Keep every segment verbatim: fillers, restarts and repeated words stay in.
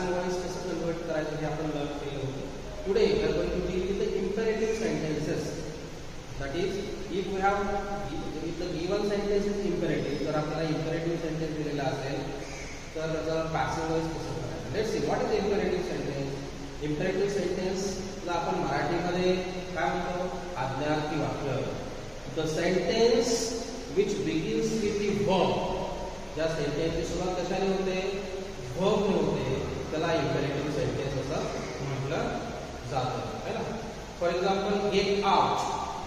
passive voice कसं convert करायचं हे आपण लर्न केलं होतं. Today we are going to deal with the imperative sentences. That is, if we have if the given sentence is imperative, तर आपल्याला imperative sentence दिलेला असेल तर त्याचा passive voice कसं करायचं. Let's see what is the imperative sentence. Imperative sentence ला आपण मराठीमध्ये काय म्हणतो, आज्ञार्थी वाक्य. The sentence which begins with the verb. ज्या सेंटेन्सची सुरुवात कशाने होते, verb ने होते, त्याला imperative sentence असं म्हटलं जातं, है ना. For example, get out.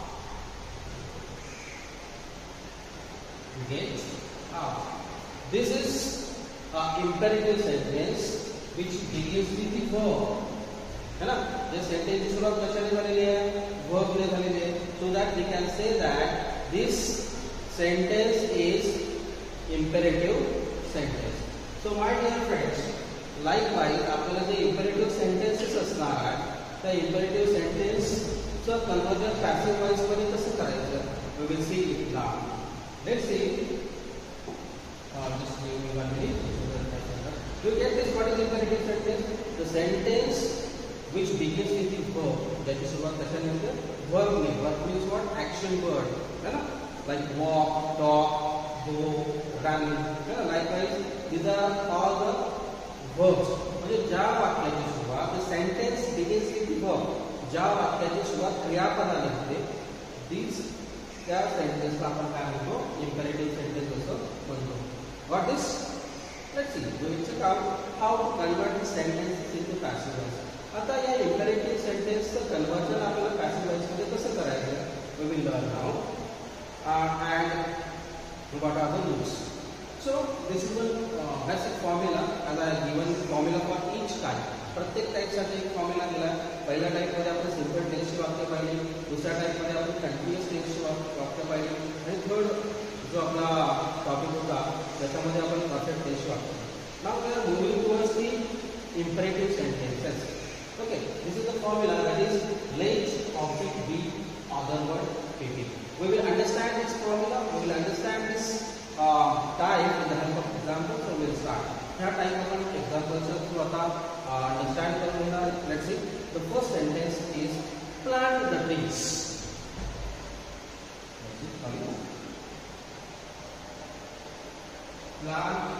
Get out. This is an imperative sentence which begins with the verb. है ना. या सेंटेन्सची सुरुवात कशाने झालेली आहे, verb ने झालेली आहे. So that we can say that this sentence is imperative sentence. So my dear friends, likewise आपल्याला जे imperative sentences असणार आहे त्या imperative sentence चं conversion passive voice मध्ये कसं करायचं, we will see it now. Let's see. Uh, just give me one minute. You get this? What is imperative sentence? The sentence which begins with the verb. त्याची सुरुवात कशाने होते, verb ने. Verb means what? Action word, है ना. Like walk, talk, go, run. Likewise, these are all the verbs. म्हणजे ज्या वाक्याची सुरुवात, the sentence begins with the verb. ज्या वाक्याची सुरुवात क्रियापदाने होते, these त्या सेंटेन्सला आपण काय म्हणतो, imperative sentence असं म्हणतो. Got this? Let's see. We will check out how to convert the sentences into passive voice. आता या imperative sentenceचं conversion आपल्याला passive voice मध्ये कसं करायचं, we will learn now. Uh, and what are the rules? So this is a uh, basic formula as I have given formula for each type. प्रत्येक type साठी एक formula दिला आहे. पहिल्या टाइप मध्ये आपण सिंपल टेन्सची वाक्य पाहिली, दुसऱ्या टाइप मध्ये आपण कंटिन्युअस टेन्सची वाक्य पाहिली, आणि थर्ड जो आपला टॉपिक होता त्याच्यामध्ये आपण परफेक्ट टेन्सची वाक्य. Now we are moving towards the imperative sentences. Okay, this is the formula, that is let object be other word P P. We will understand this formula, we will understand this uh, type with the help of example. So we will start. ह्या type आपण एक्झाम्पलच्या through आता understand करून घेणार. Let's see. The first sentence is plant the trees. Plant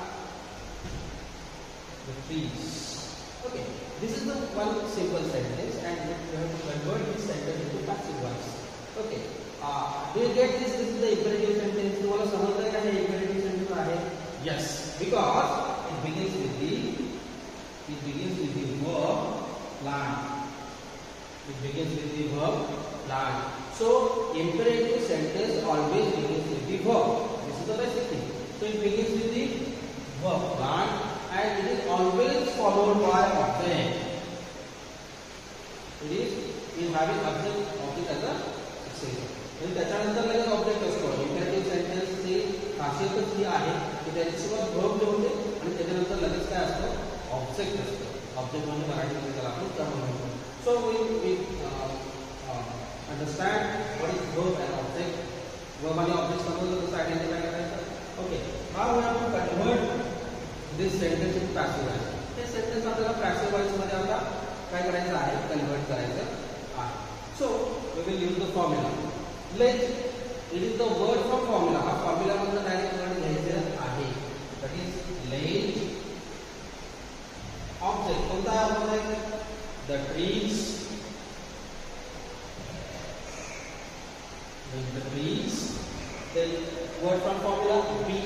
the trees. Okay, this is the one simple sentence, and we have to convert this sentence into passive voice. Okay. Uh, do you get this? This is the imperative sentence. तुम्हाला समजलं का हे imperative sentence आहे? Yes, because it begins with the it begins with the verb plant. It begins with the verb plant. So imperative sentence always begins with the verb. This is the basic thing. So it begins with the verb plant, and it is always followed by object. It is is having object object as a successor. आणि त्याच्यानंतर लगेच object असतो. imperative sentence ची खासियतच ही आहे की त्याची सुरुवात verb ने होते आणि त्याच्यानंतर लगेच काय असतं, ऑब्जेक्ट असतो. ऑब्जेक्ट म्हणजे मराठीमध्ये त्याला आपण कर्म म्हणतो. So we we understand what is verb and object. verb आणि ऑब्जेक्ट समजलं कसं आयडेंटिफाय करायचं. Okay, now we have to convert this sentence in passive voice. हे सेंटेन्स आपल्याला पॅसिव्ह वॉइस मध्ये आता काय करायचं आहे, कन्वर्ट करायचं आहे. So we will use the formula. Let, it is the word from formula. हा फॉर्म्युला मधून डायरेक्ट वर्ड घ्यायचं आहे. That is let object. कोणता आहे? The trees. The trees. Then word from formula be,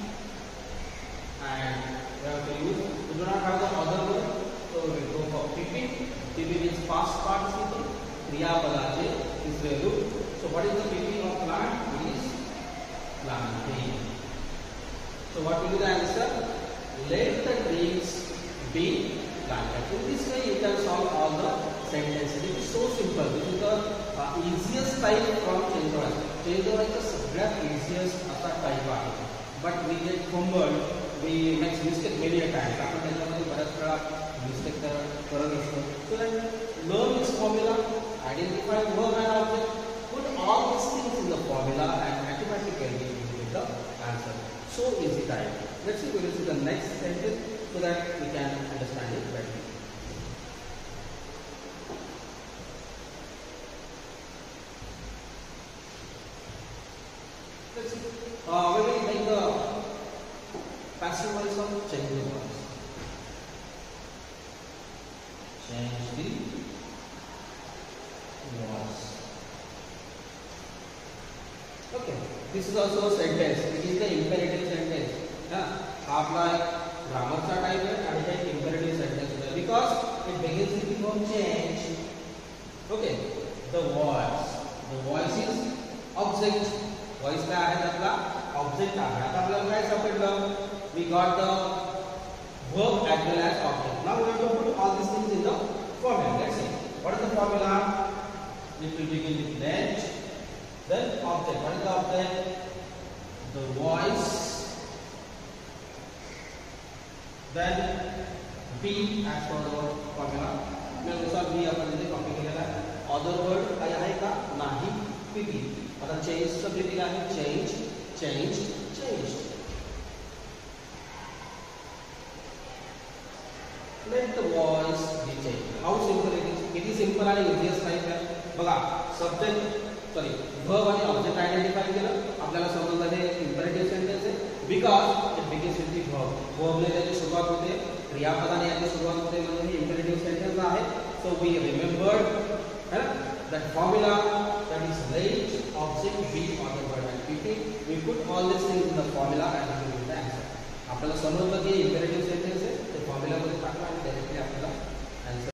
and we have to use. We do not have the other word, so we will go for P P. P P means past participle. क्रियापदाचे तिसरे रूप. So what is the meaning of plant? It is planting. So what will be the answer? Let the trees be planted. In this way you can solve all the sentences. It is so simple. This is the uh, easiest type from Chendora. Chendora is the सगळ्यात easiest असा type आहे. But we get fumbled. We make mistake many a times. आपण त्याच्यामध्ये बऱ्याच वेळा mistake करत असतो. So then learn this formula, identify verb and object. Put all these things in the formula and mathematically you will get the answer. So easy type. Let's see, we will see the next sentence. so that we can understand it better. Let's see. Uh, when we make the passive voice of change the voice. Change the voice. Okay. This is also a sentence. It is the imperative sentence. Yeah. आपला ग्रामरचा type आहे आणि हे imperative sentence आहे because it begins with the verb change. Okay. The voice. The voice is object. Voice काय आहे आपला object आहे. आता आपल्याला काय सापडलं? We got the verb as well as object. Now we have to put all these things in the formula. Let's see. What is the formula? It will begin with let, then object. What is the object? The voice. Then be as per the formula. त्यानुसार be आपण इथे copy केलेला आहे. Other word काय आहे का? नाही. pp. आता change चं be दिला आहे. Change, change, change. Let the voice be changed. How simple it is? It is simple आणि easiest type आहे. बघा subject सॉरी verb आणि object identify केलं आपल्याला समजलं हे imperative sentence आहे because it begins with the verb. verb ने त्याची सुरुवात होते क्रियापदाने याची सुरुवात होते म्हणजे हे imperative sentence आहे. So we remembered है ना that formula that is let object be on the verb and pp. We put all these things in the formula and we will get the answer. आपल्याला समजलं की imperative sentence आहे ते formula मध्ये टाकला आणि डायरेक्टली आपल्याला आन्सर